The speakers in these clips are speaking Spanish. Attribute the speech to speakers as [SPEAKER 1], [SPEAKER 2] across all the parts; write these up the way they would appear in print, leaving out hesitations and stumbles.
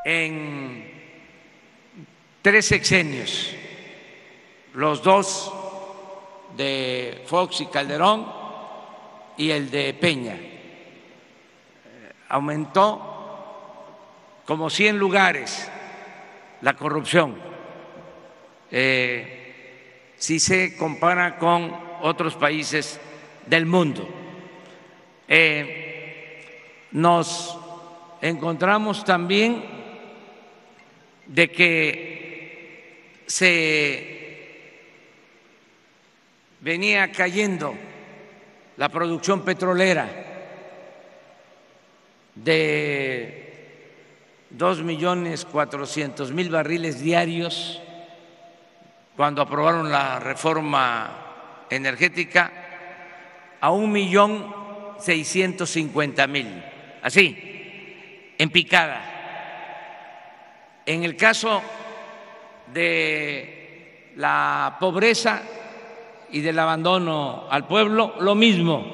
[SPEAKER 1] en 3 sexenios, los 2 de Fox y Calderón y el de Peña. Aumentó como 100 lugares la corrupción, si se compara con otros países del mundo. Nos encontramos también de que se venía cayendo la producción petrolera de 2.400.000 barriles diarios cuando aprobaron la reforma energética a 1.650.000, así, en picada. En el caso de la pobreza y del abandono al pueblo, lo mismo,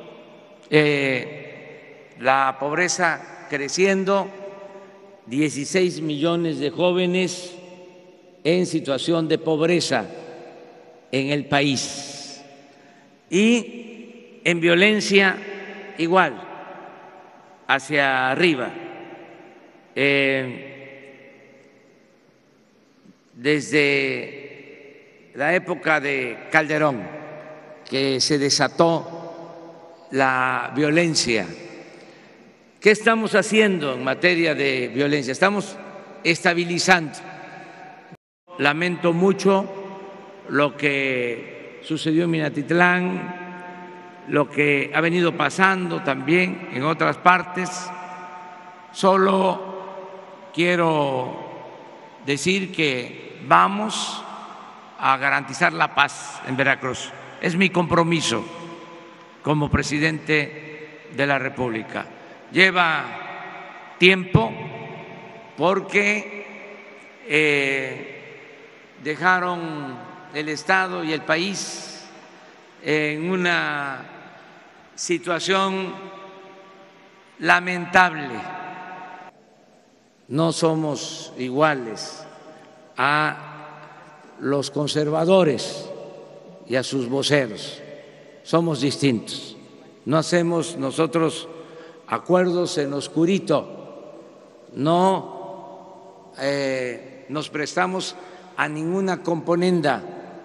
[SPEAKER 1] la pobreza creciendo, 16 millones de jóvenes en situación de pobreza en el país, y en violencia igual, hacia arriba. Desde la época de Calderón, que se desató la violencia. ¿Qué estamos haciendo en materia de violencia? Estamos estabilizando. Lamento mucho lo que sucedió en Minatitlán, lo que ha venido pasando también en otras partes. Solo quiero decir que vamos a garantizar la paz en Veracruz. Es mi compromiso como presidente de la República. Lleva tiempo porque dejaron el Estado y el país en una situación lamentable. No somos iguales a los conservadores y a sus voceros, somos distintos. No hacemos nosotros acuerdos en oscurito, no nos prestamos a ninguna componenda,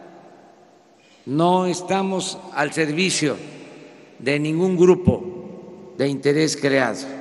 [SPEAKER 1] no estamos al servicio de ningún grupo de interés creado.